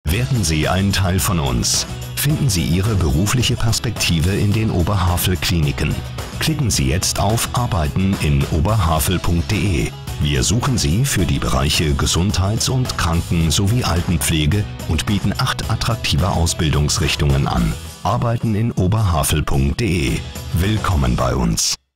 Werden Sie ein Teil von uns. Finden Sie Ihre berufliche Perspektive in den Oberhavel-Kliniken. Klicken Sie jetzt auf Arbeiten in oberhavel.de. Wir suchen Sie für die Bereiche Gesundheits- und Kranken- sowie Altenpflege und bieten 8 attraktive Ausbildungsrichtungen an. Arbeiten in oberhavel.de. Willkommen bei uns.